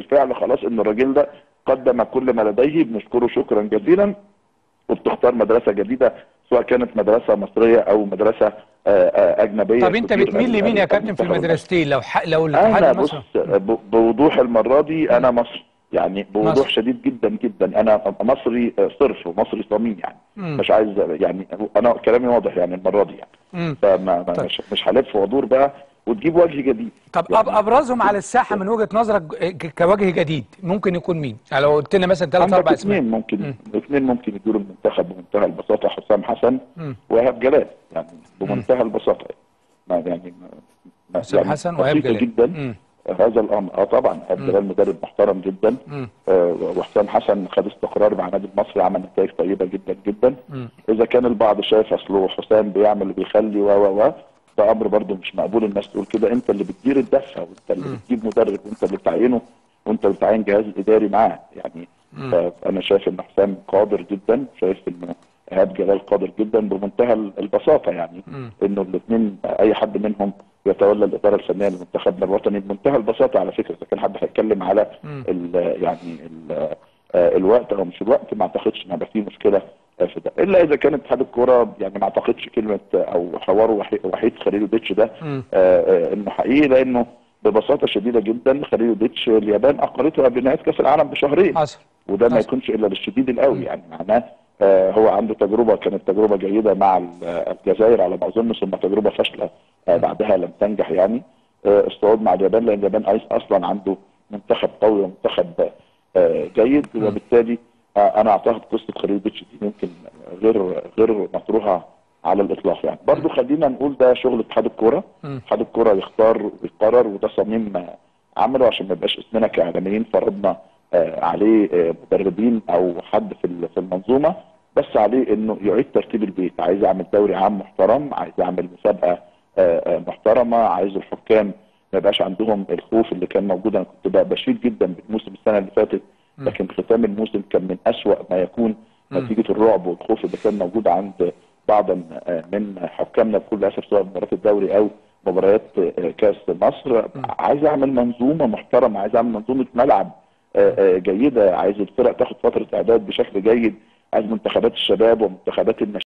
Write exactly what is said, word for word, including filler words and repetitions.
بالفعل خلاص ان الراجل ده قدم كل ما لديه، بنشكره شكرا جزيلا، وبتختار مدرسه جديده سواء كانت مدرسه مصريه او مدرسه اجنبيه. طب انت بتميل لمين يا كابتن في المدرستين؟ لو ح... لو الاتحاد انا المصري بص بوضوح المره دي انا مصري، يعني بوضوح مصر. شديد جدا جدا انا مصري صرف ومصري صميم، يعني مم. مش عايز يعني انا كلامي واضح يعني المره دي يعني مم. فما طيب. مش مش هلف وادور بقى وتجيب وجه جديد. طب يعني ابرزهم على الساحه من وجهه نظرك كوجه جديد ممكن يكون مين؟ يعني لو قلت لنا مثلا ثلاث اربع اسماء. اثنين ممكن اثنين ممكن يدوروا المنتخب بمنتهى البساطه، حسام حسن وايهاب جلال، يعني بمنتهى البساطه يعني يعني حسام يعني حسن وايهاب جلال جدا مم. هذا الامر. اه طبعا ايهاب جلال مدرب محترم جدا، آه وحسام حسن خد استقرار مع النادي المصري، عمل نتائج طيبه جدا جدا. مم. اذا كان البعض شايف اصله حسام بيعمل وبيخلي و و و ده امر برضه مش مقبول الناس تقول كده. انت اللي بتدير الدفه، وانت اللي مم. بتجيب مدرب، وانت اللي بتعينه، وانت اللي بتعين جهاز اداري معاه يعني. مم. فانا شايف ان حسام قادر جدا، شايف انه ايهاب جلال قادر جدا بمنتهى البساطه يعني. مم. انه الاثنين اي حد منهم يتولى الاداره الفنيه لمنتخبنا الوطني بمنتهى البساطه. على فكره اذا كان حد هيتكلم على ال يعني ال الوقت او مش الوقت، ما اعتقدش ان هيبقى فيه مشكله في ده، الا اذا كان اتحاد الكوره يعني ما اعتقدش كلمه او حوار وحيد خليلوفيتش ده انه حقيقي، لانه ببساطه شديده جدا خليلوفيتش اليابان اقرته قبل نهايه كاس العالم بشهرين حصل. وده ما يكونش الا للشديد القوي، يعني معناه آه هو عنده تجربه كانت تجربه جيده مع الجزائر على ما اظن، ثم تجربه فاشله آه بعدها لم تنجح يعني. آه الصعود مع اليابان، لان اليابان اصلا عنده منتخب قوي ومنتخب آه جيد، وبالتالي آه انا اعتقد قصه خليلوفيتش دي يمكن غير غير مطروحه على الاطلاق يعني. برضه خلينا نقول ده شغل اتحاد الكوره، اتحاد الكوره يختار ويقرر، وده صميم عمله عشان ما يبقاش اسمنا كاعلاميين فرضنا آه عليه آه مدربين او حد في في المنظومه، بس عليه انه يعيد ترتيب البيت. عايز اعمل دوري عام محترم، عايز اعمل مسابقه آه محترمه، عايز الحكام ما يبقاش عندهم الخوف اللي كان موجود. انا كنت بقى بشيد جدا بالموسم السنه اللي فاتت، لكن ختام الموسم كان من اسوأ ما يكون نتيجه الرعب والخوف اللي كان موجود عند بعض من حكامنا بكل اسف، سواء مباريات الدوري او مباريات كاس مصر. عايز اعمل منظومه محترمه، عايز اعمل منظومه ملعب جيده، عايز الفرق تاخد فتره اعداد بشكل جيد، عايز منتخبات الشباب ومنتخبات الناشئين